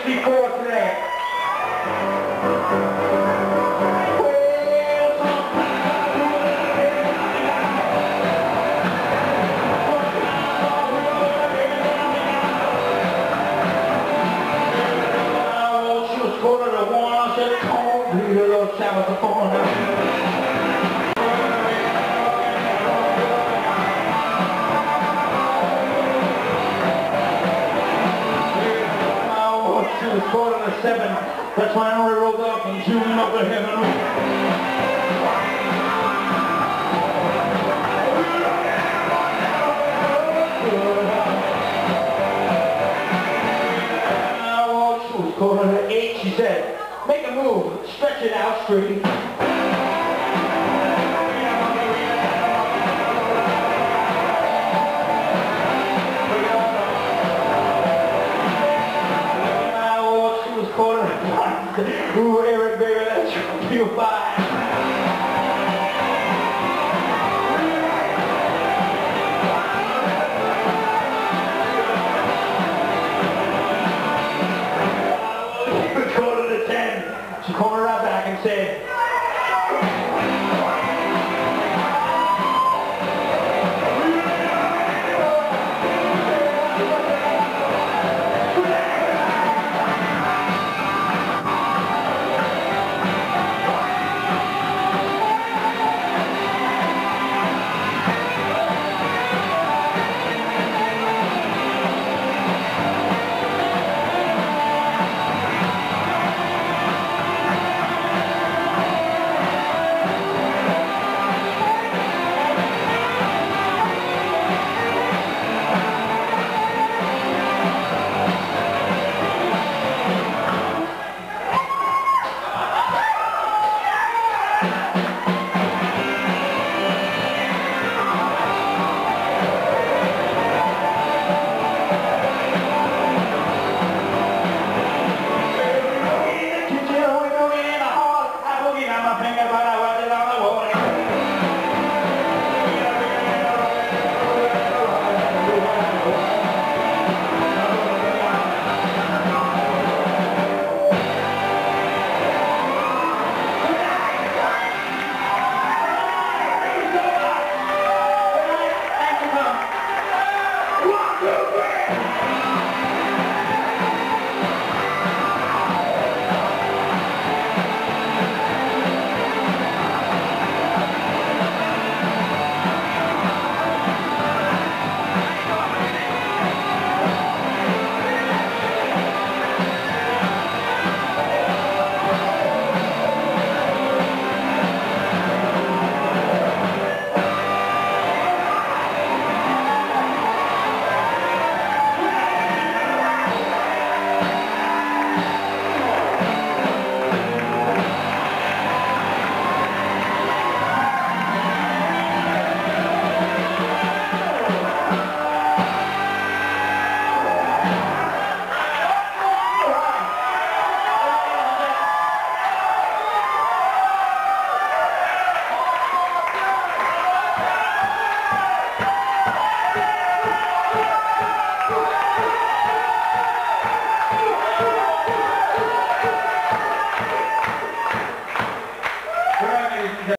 64 today. She was quarter to one. I said, come on, be a little saxophone now. It was quarter to 7. That's why I only rolled up and zoomed up to heaven. It was quarter to 8. She said, make a move, stretch it out straight.